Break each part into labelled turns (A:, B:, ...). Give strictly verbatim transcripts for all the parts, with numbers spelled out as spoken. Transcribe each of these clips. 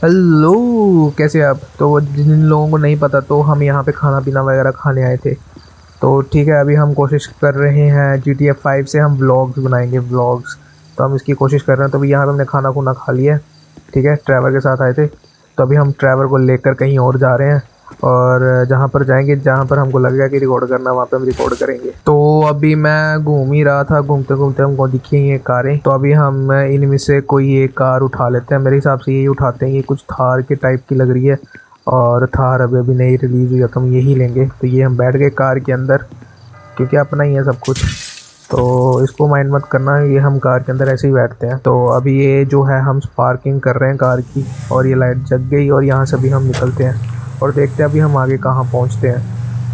A: Hello, कैसे आप? तो जिन लोगों को नहीं पता, तो हम यहाँ पे खाना पीना वगैरह खाने आए थे। तो ठीक है, अभी हम कोशिश कर रहे हैं जी टी ए फाइव से हम व्लॉग्स बनाएंगे, व्लॉग्स। तो हम इसकी कोशिश कर रहे हैं। तो अभी यहाँ पे हमने खाना खुना खा लिया है, ठीक है। ट्रैवल के साथ आए थे, तो अभी हम ट्रैवल को लेकर कहीं और जा रहे हैं, और जहाँ पर जाएंगे, जहाँ पर हमको लगेगा कि रिकॉर्ड करना, वहाँ पे हम रिकॉर्ड करेंगे। तो अभी मैं घूम ही रहा था, घूमते घूमते हमको दिखी ये कारें। तो अभी हम इनमें से कोई एक कार उठा लेते हैं। मेरे हिसाब से यही उठाते हैं, ये कुछ थार के टाइप की लग रही है, और थार अभी अभी नहीं रिलीज़ हुई है, तो हम यही लेंगे। तो ये हम बैठ गए कार के अंदर, क्योंकि अपना ही है सब कुछ, तो इसको माइंड मत करना, ये हम कार के अंदर ऐसे ही बैठते हैं। तो अभी ये जो है हम पार्किंग कर रहे हैं कार की, और ये लाइट जग गई, और यहाँ से भी हम निकलते हैं और देखते हैं अभी हम आगे कहाँ पहुँचते हैं।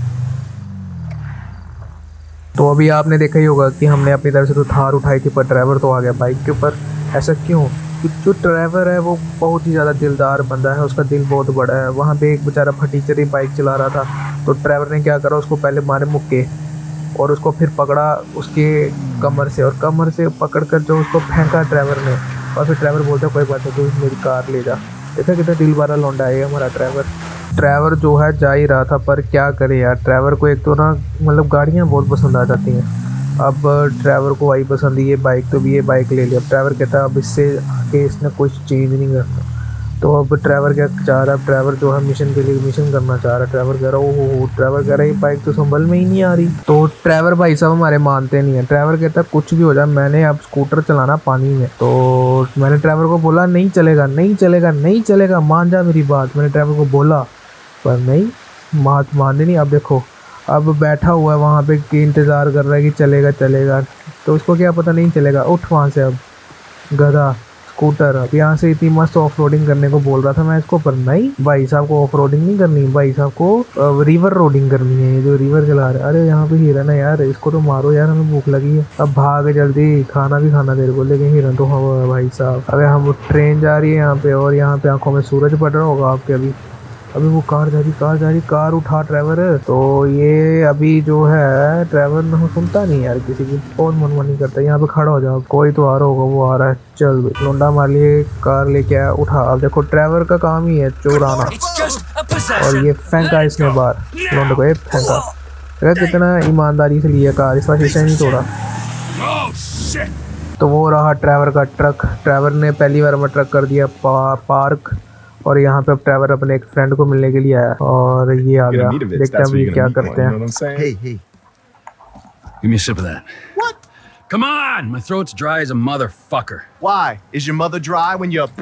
A: तो अभी आपने देखा ही होगा कि हमने अपनी तरफ से तो थार उठाई थी, पर ड्राइवर तो आ गया बाइक के ऊपर। ऐसा क्यों? क्योंकि जो ड्राइवर है वो बहुत ही ज़्यादा दिलदार बंदा है, उसका दिल बहुत बड़ा है। वहाँ पे एक बेचारा फटीचरी बाइक चला रहा था, तो ड्राइवर ने क्या करा, उसको पहले मारे मुक्के, और उसको फिर पकड़ा उसके कमर से, और कमर से पकड़ कर जो उसको फेंका ड्राइवर ने। और फिर ड्राइवर बोलता कोई बात नहीं, तो मेरी कार ले जा। देखा कितना दिल भरा लौंडा है हमारा ड्राइवर। ड्राइवर जो है जा ही रहा था, पर क्या करे यार, ड्राइवर को एक तो ना मतलब गाड़ियाँ बहुत पसंद आ जाती हैं। अब ड्राइवर को वही पसंद है, ये बाइक, तो भी ये बाइक ले लिया। अब ड्राइवर कहता है अब इससे आगे इसने कुछ चेंज नहीं करना। तो अब ड्राइवर क्या चाह रहा है, ड्राइवर जो है मिशन के लिए मिशन करना चाह रहा है। ड्राइवर कह रहा है ओहो, ड्राइवर कह रहा है ये बाइक तो संभल में ही नहीं आ रही। तो ड्राइवर भाई साहब हमारे मानते नहीं है। ड्राइवर कहता है कुछ भी हो जाए, मैंने अब स्कूटर चलाना पानी में। तो मैंने ड्राइवर को बोला नहीं चलेगा, नहीं चलेगा, नहीं चलेगा, मान जा मेरी बात। मैंने ड्राइवर को बोला, पर नहीं, बात मानी नहीं। अब देखो, अब बैठा हुआ है वहाँ पे कि इंतज़ार कर रहा है कि चलेगा चलेगा, तो उसको क्या पता नहीं चलेगा। उठ वहाँ से अब गधा स्कूटर। अब यहाँ से इतनी मस्त ऑफ रोडिंग करने को बोल रहा था मैं इसको, पर नहीं, भाई साहब को ऑफ रोडिंग नहीं करनी, भाई साहब को रिवर रोडिंग करनी है। ये जो रिवर चला रहा है, अरे यहाँ पे हिरन है यार, इसको तो मारो यार, हमें भूख लगी है। अब भाग जल्दी, खाना भी खाना तेरे को, लेकिन हिरन तो हवा है भाई साहब। अबे हम ट्रेन जा रही है यहाँ पे, और यहाँ पे आंखों में सूरज पड़ रहा होगा आपके। अभी अभी वो कार जा रही, कार जा रही, कार उठा ड्राइवर है। तो ये अभी जो है ड्राइवर न सुनता नहीं यार किसी की, बहुत मन नहीं करता। यहाँ पे खड़ा हो जाओ, कोई तो आ रहा होगा, वो आ रहा है, चल लोंडा मार लिए, कार लेके आया, उठा। अब देखो ड्राइवर का काम ही है चोराना, और ये फेंका इसने बाहर लोंडे को, ये फेंका। अगर कितना ईमानदारी से लिया कार, इस बार शीशा नहीं तोड़ा। तो वो रहा ड्राइवर का ट्रक। ड्राइवर ने पहली बार में ट्रक कर दिया पा, पार्क, और यहाँ पे अब ड्राइवर अपने एक फ्रेंड को मिलने के लिए आया, और ये आ गया। देखते हैं अभी क्या करते हैं।
B: Hey, hey.
C: Give me a sip of that.
B: What?
C: Come on, my throat's dry as a motherfucker.
B: Why? Is your mother dry when you're...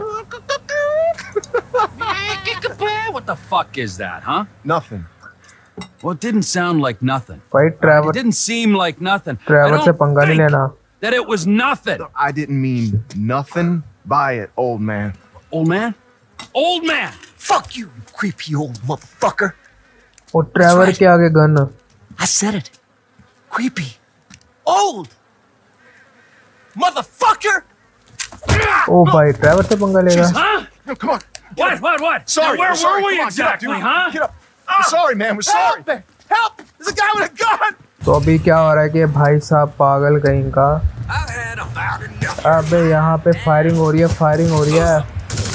C: What the fuck is that, huh?
B: Nothing.
C: Well, it didn't sound like nothing.
A: भाई driver,
C: It didn't seem like nothing.
A: Driver से पंगा नहीं लेना।
C: That it was nothing.
B: I didn't mean nothing by it, old man.
C: Old man? Old man!
B: Fuck you, you creepy old motherfucker.
A: और driver के आगे gun.
B: I said it. Creepy. Old. Motherfucker!
A: ओ भाई, driver से पंगा लेगा।
C: Huh?
B: No, come on.
C: What, what, what?
B: Sorry,
C: Now, where
B: we're sorry.
C: were we
B: Come on, get up,
C: exactly,
B: dude.
C: huh?
B: Get up. I'm sorry, man. We're sorry. Help! Help! There's a guy with a gun!
A: तो अभी क्या हो रहा है कि भाई साहब पागल कहीं का, अबे यहाँ पे फायरिंग हो रही है, फायरिंग हो रही है।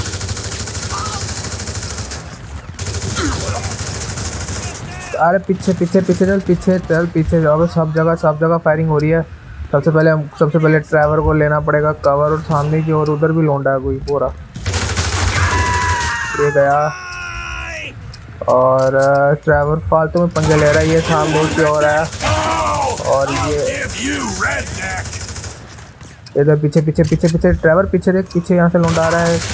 A: अरे पीछे पीछे पीछे चल, पीछे चल, पीछे जाओ। अबे सब जगह सब जगह फायरिंग हो रही है। सबसे पहले हम सबसे पहले ड्राइवर को लेना पड़ेगा कवर, और सामने की और उधर भी लौंडा है कोई पूरा, ये गया। और ड्राइवर फालतू में पंगे ले रहा है, ये सामने की ओर है, और ये इधर पीछे पीछे पीछे पीछे ड्राइवर पीछे देख, पीछे यहाँ से लौंडा आ रहा है।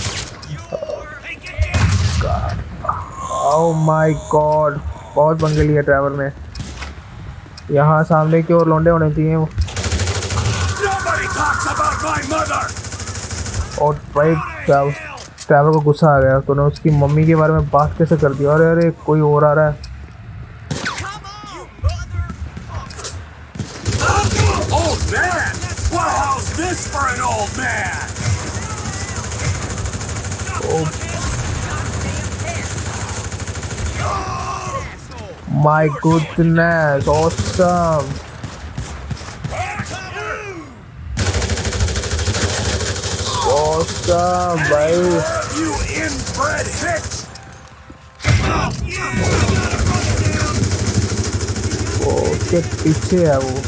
A: ओह माय गॉड, बहुत पंगे लिए ड्राइवर ने। यहाँ सामने की ओर लौंडे होने चाहिए। और भाई ड्राइवर को गुस्सा आ गया, तो ने उसकी मम्मी के बारे में बात कैसे कर दी। अरे अरे कोई और आ रहा है। My goodness, awesome. Awesome, भाई। उसके पीछे है वो।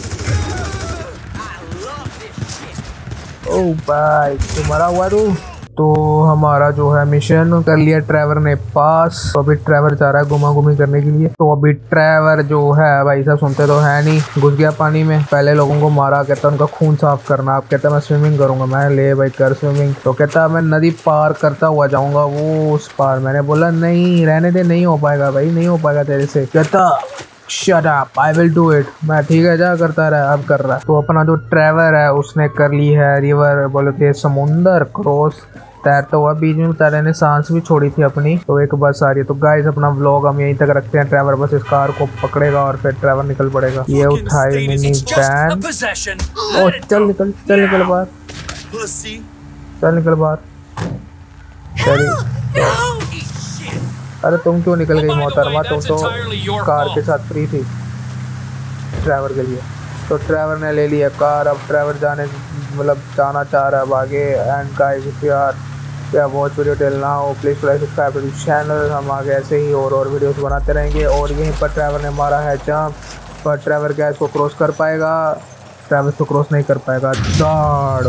A: ओ भाई तू मरा हुआ तू। तो हमारा जो है मिशन कर लिया ट्रेवर ने पास। तो अभी ट्रेवर जा रहा है घुमा घुमी करने के लिए। तो अभी ट्रेवर जो है भाई साहब सुनते तो है नहीं, घुस गया पानी में। पहले लोगों को मारा, कहता उनका खून साफ करना। आप कहता मैं स्विमिंग करूंगा। मैं ले भाई कर स्विमिंग। तो कहता मैं नदी पार करता हुआ जाऊंगा वो उस पार। मैंने बोला नहीं रहने दे, नहीं हो पाएगा भाई, नहीं हो पाएगा तेरे से। कहता shut up, I will do it. मैं ठीक है जा करता रहा, अब कर रहा है। तो अपना जो ट्रेवर है उसने कर ली है रिवर बोलते समुंदर क्रॉस। तैरता हुआ बीच में तैरने ने सांस भी छोड़ी थी अपनी। तो एक बस आ रही है। तो गाइस अपना व्लॉग हम यहीं तक रखते हैं। ट्रेवर बस इस कार को पकड़ेगा और फिर ट्रेवर निकल पड़ेगा। ये उठाई मिनी वैन। ओ चल निकल, चल निकल बाहर, चल निकल बाहर। अरे तुम क्यों निकल गई मोहतरमा, तुम तो कार के साथ फ्री थी ट्रेवर के लिए। तो ट्रेवर ने ले लिया कार। अब ट्रेवर जाने मतलब जाना चाह रहा है अब आगे। And guys if you are या watch video till now please like subscribe to this channel. हम आगे ऐसे ही और और वीडियोस बनाते रहेंगे। और यहीं पर ट्रेवर ने मारा है जंप, पर ट्रेवर क्या इसको क्रॉस कर पाएगा? ट्रेवर इसको क्रॉस नहीं कर पाएगा। दाड़